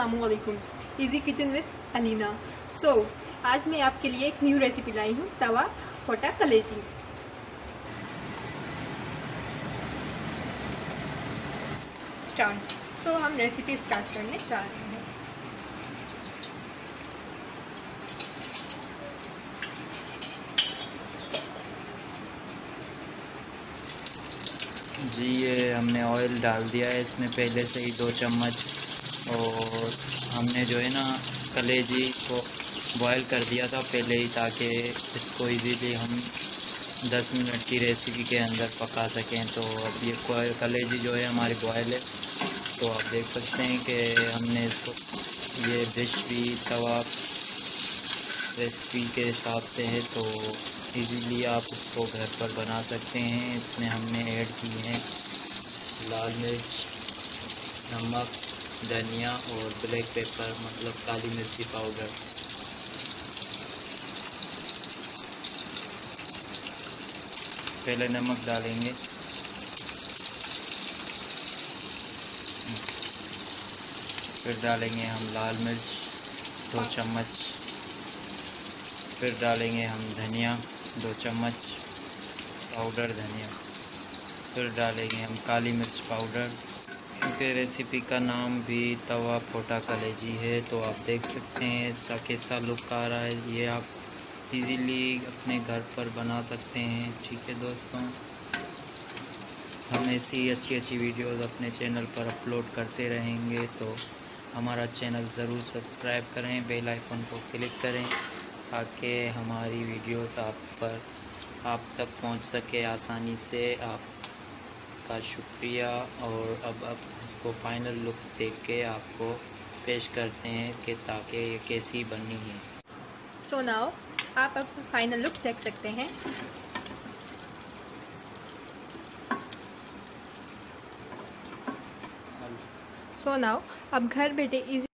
अस्सलामुअलैकुम। Easy kitchen with Alina. आज मैं आपके लिए एक न्यू रेसिपी लाई हूँ, तवा पोटा कलेजी। हम रेसिपी स्टार्ट करने जा रहे हैं। जी, ये हमने ऑयल डाल दिया है इसमें पहले से ही 2 चम्मच। और हमने जो है ना कलेजी को बॉयल कर दिया था पहले ही, ताकि इसको इजीली हम 10 मिनट की रेसिपी के अंदर पका सकें। तो अब ये कलेजी जो है हमारी बॉयल है, तो आप देख सकते हैं कि हमने इसको, ये डिश भी तवा रेसिपी के हिसाब से है, तो इजीली आप इसको घर पर बना सकते हैं। इसमें हमने ऐड की हैं लाल मिर्च, नमक, धनिया और ब्लैक पेपर मतलब काली मिर्ची पाउडर। पहले नमक डालेंगे, फिर डालेंगे हम लाल मिर्च 2 चम्मच, फिर डालेंगे हम धनिया 2 चम्मच पाउडर धनिया, फिर डालेंगे हम काली मिर्च पाउडर। क्योंकि रेसिपी का नाम भी तवा पोटा कलेजी है, तो आप देख सकते हैं इसका कैसा लुक आ रहा है। ये आप इजीली अपने घर पर बना सकते हैं। ठीक है दोस्तों, हम ऐसी अच्छी वीडियोस अपने चैनल पर अपलोड करते रहेंगे, तो हमारा चैनल ज़रूर सब्सक्राइब करें, बेल आइकन को क्लिक करें ताकि हमारी वीडियोस आप तक पहुंच सके आसानी से। आपका शुक्रिया। और अब इसको फाइनल लुक देख के आपको पेश करते हैं कि ताकि ये कैसी बनी है। नाउ आप अब फाइनल लुक देख सकते हैं। नाउ अब घर बैठे इजी